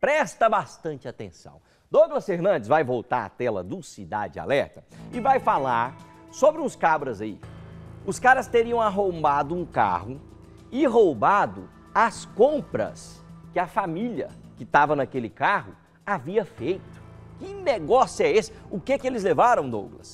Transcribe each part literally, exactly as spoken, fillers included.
Presta bastante atenção. Douglas Fernandes vai voltar à tela do Cidade Alerta e vai falar sobre uns cabras aí. Os caras teriam arrombado um carro e roubado as compras que a família que estava naquele carro havia feito. Que negócio é esse? O que que eles levaram, Douglas?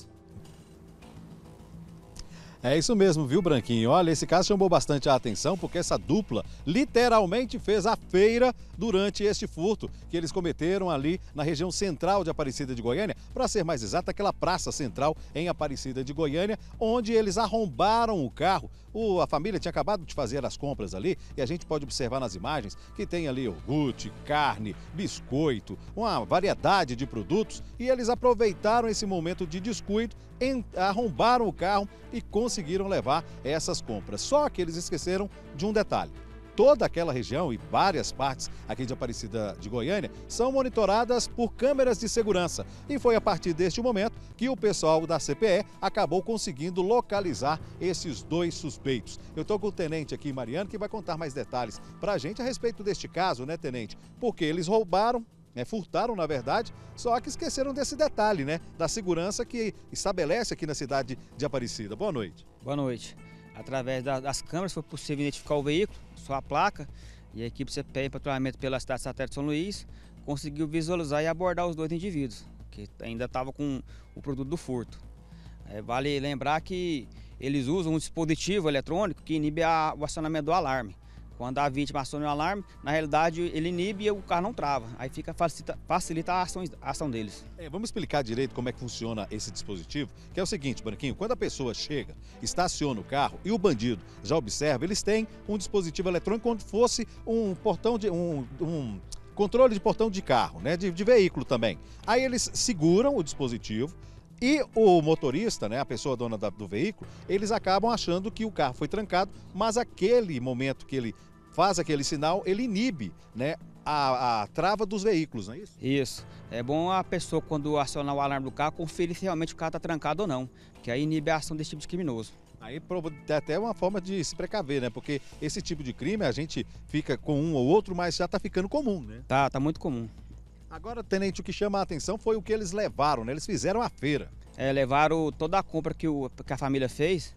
É isso mesmo, viu, Branquinho? Olha, esse caso chamou bastante a atenção porque essa dupla literalmente fez a feira durante este furto que eles cometeram ali na região central de Aparecida de Goiânia, para ser mais exato, aquela praça central em Aparecida de Goiânia, onde eles arrombaram o carro. O, a família tinha acabado de fazer as compras ali e a gente pode observar nas imagens que tem ali iogurte, carne, biscoito, uma variedade de produtos, e eles aproveitaram esse momento de descuido, em, arrombaram o carro e conseguiram levar essas compras. Só que eles esqueceram de um detalhe. Toda aquela região e várias partes aqui de Aparecida de Goiânia são monitoradas por câmeras de segurança. E foi a partir deste momento que o pessoal da C P E acabou conseguindo localizar esses dois suspeitos. Eu estou com o tenente aqui, Mariano, que vai contar mais detalhes para a gente a respeito deste caso, né, tenente? Porque eles roubaram, né, furtaram, na verdade, só que esqueceram desse detalhe, né, da segurança que estabelece aqui na cidade de Aparecida. Boa noite. Boa noite. Através das câmeras foi possível identificar o veículo, sua placa, e a equipe C P E em patrulhamento pela cidade satélite de São Luís conseguiu visualizar e abordar os dois indivíduos, que ainda estavam com o produto do furto. É, vale lembrar que eles usam um dispositivo eletrônico que inibe a, o acionamento do alarme. Quando a vítima aciona o alarme, na realidade ele inibe e o carro não trava. Aí fica, facilita, facilita a, ação, a ação deles. É, vamos explicar direito como é que funciona esse dispositivo, que é o seguinte, Branquinho, quando a pessoa chega, estaciona o carro e o bandido já observa, eles têm um dispositivo eletrônico como se fosse um portão de... um, um controle de portão de carro, né, de, de veículo também. Aí eles seguram o dispositivo e o motorista, né, a pessoa dona da, do veículo, eles acabam achando que o carro foi trancado, mas aquele momento que ele faz aquele sinal, ele inibe, né, a, a trava dos veículos, não é isso? Isso. É bom a pessoa, quando acionar o alarme do carro, conferir se realmente o carro está trancado ou não, que aí inibe a ação desse tipo de criminoso. Aí é até uma forma de se precaver, né? Porque esse tipo de crime a gente fica com um ou outro, mas já está ficando comum, né? Tá, tá muito comum. Agora, tenente, o que chama a atenção foi o que eles levaram, né? Eles fizeram a feira. É, levaram toda a compra que, o, que a família fez,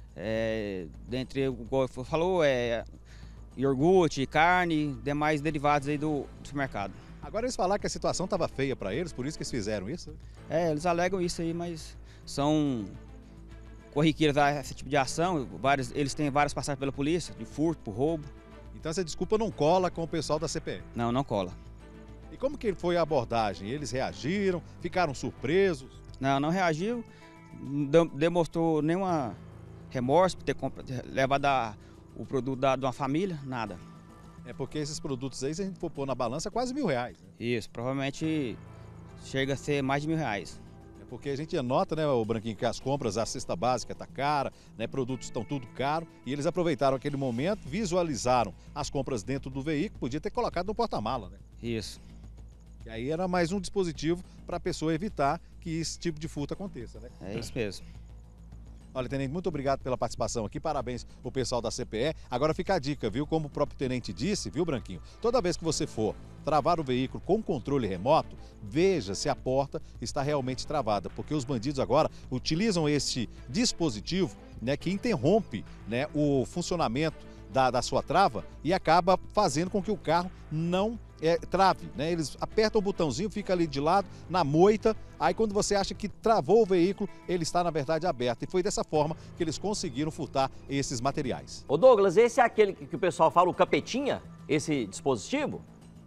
é, dentre, igual falou, é iogurte, carne, demais derivados aí do supermercado. Agora eles falaram que a situação estava feia para eles, por isso que eles fizeram isso? É, eles alegam isso aí, mas são corriqueiros a esse tipo de ação. Vários, eles têm várias passagens pela polícia, de furto, por roubo. Então essa desculpa não cola com o pessoal da C P E? Não, não cola. E como que foi a abordagem? Eles reagiram? Ficaram surpresos? Não, não reagiu, não demonstrou nenhuma remorso por ter levado a, o produto da, de uma família, nada. É porque esses produtos aí, se a gente for pôr na balança, é quase mil reais. Né? Isso, provavelmente chega a ser mais de mil reais. É porque a gente nota, né, o Branquinho, que as compras, a cesta básica está cara, né, produtos estão tudo caro, e eles aproveitaram aquele momento, visualizaram as compras dentro do veículo, podia ter colocado no porta-mala, né? Isso. E aí era mais um dispositivo para a pessoa evitar que esse tipo de furto aconteça, né? É isso mesmo. Olha, tenente, muito obrigado pela participação aqui, parabéns ao pessoal da C P E. Agora fica a dica, viu? Como o próprio tenente disse, viu, Branquinho? Toda vez que você for travar o veículo com controle remoto, veja se a porta está realmente travada, porque os bandidos agora utilizam esse dispositivo, né, que interrompe, né, o funcionamento da, da sua trava e acaba fazendo com que o carro não É, trave, né? Eles apertam o botãozinho, fica ali de lado, na moita, aí quando você acha que travou o veículo, ele está na verdade aberto. E foi dessa forma que eles conseguiram furtar esses materiais. Ô Douglas, esse é aquele que o pessoal fala, o capetinha, esse dispositivo?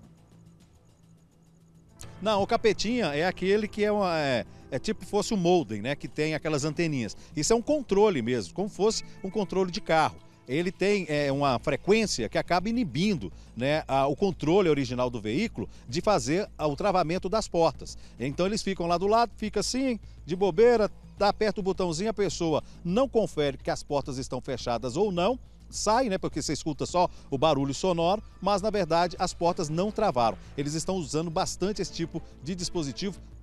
Não, o capetinha é aquele que é, uma, é, é tipo fosse um modem, né? Que tem aquelas anteninhas. Isso é um controle mesmo, como fosse um controle de carro. Ele tem é, uma frequência que acaba inibindo, né, a, o controle original do veículo de fazer a, o travamento das portas. Então eles ficam lá do lado, fica assim, de bobeira, aperta o botãozinho, a pessoa não confere que as portas estão fechadas ou não, sai, né, porque você escuta só o barulho sonoro, mas na verdade as portas não travaram. Eles estão usando bastante esse tipo de dispositivo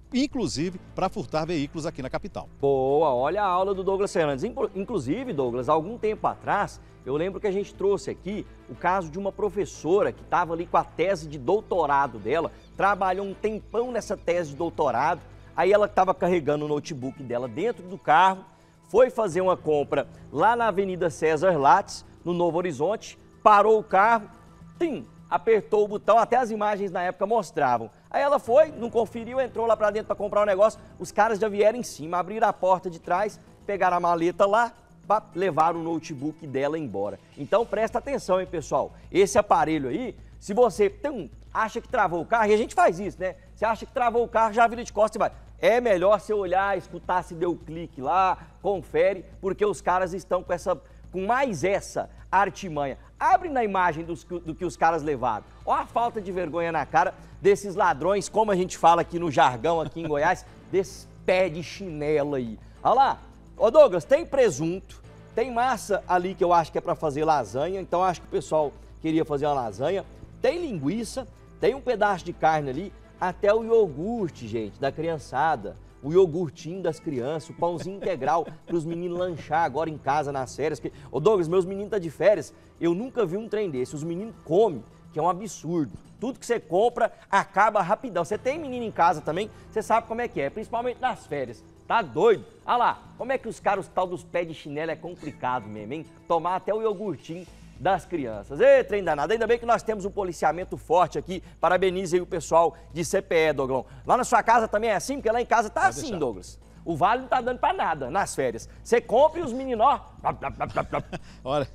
inclusive para furtar veículos aqui na capital. Boa, olha a aula do Douglas Fernandes. Inclusive, Douglas, algum tempo atrás, eu lembro que a gente trouxe aqui o caso de uma professora que estava ali com a tese de doutorado dela, trabalhou um tempão nessa tese de doutorado, aí ela estava carregando o notebook dela dentro do carro, foi fazer uma compra lá na Avenida César Lattes, no Novo Horizonte, parou o carro, tim, apertou o botão, até as imagens na época mostravam. Aí ela foi, não conferiu, entrou lá para dentro para comprar um negócio, os caras já vieram em cima, abriram a porta de trás, pegaram a maleta lá, pá, levaram o notebook dela embora. Então presta atenção, hein, pessoal, esse aparelho aí, se você tum, acha que travou o carro, e a gente faz isso, né? Você acha que travou o carro, já vira de costas e vai. É melhor você olhar, escutar se deu clique lá, confere, porque os caras estão com essa, com mais essa artimanha. Abre na imagem dos, do que os caras levaram. Olha a falta de vergonha na cara desses ladrões, como a gente fala aqui no jargão, aqui em Goiás, desse pé de chinelo aí. Olha lá. Ô Douglas, tem presunto, tem massa ali que eu acho que é para fazer lasanha, então acho que o pessoal queria fazer uma lasanha. Tem linguiça, tem um pedaço de carne ali, até o iogurte, gente, da criançada. O iogurtinho das crianças, o pãozinho integral para os meninos lanchar agora em casa nas férias. Que... Ô Douglas, meus meninos estão de férias, eu nunca vi um trem desse. Os meninos comem, que é um absurdo. Tudo que você compra acaba rapidão. Você tem menino em casa também, você sabe como é que é, principalmente nas férias. Tá doido? Olha lá, como é que os caras, os tal dos pés de chinelo é complicado mesmo, hein? Tomar até o iogurtinho das crianças. Ê, trem danado, ainda bem que nós temos um policiamento forte aqui. Parabenize aí o pessoal de C P E, Douglas. Lá na sua casa também é assim? Porque lá em casa tá Pode assim, deixar. Douglas. O vale não tá dando pra nada nas férias. Você compra e os meninos, ó... Olha,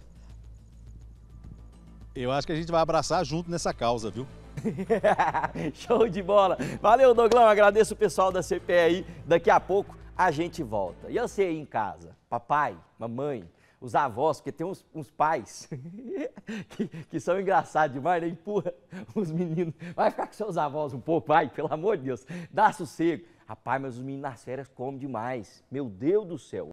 eu acho que a gente vai abraçar junto nessa causa, viu? Show de bola. Valeu, Douglas. Agradeço o pessoal da C P E aí. Daqui a pouco a gente volta. E eu sei aí em casa, papai, mamãe, os avós, porque tem uns, uns pais que, que são engraçados demais, né? Empurra os meninos. Vai ficar com seus avós um pouco, vai, pelo amor de Deus. Dá sossego. Rapaz, mas os meninos nas férias comem demais. Meu Deus do céu.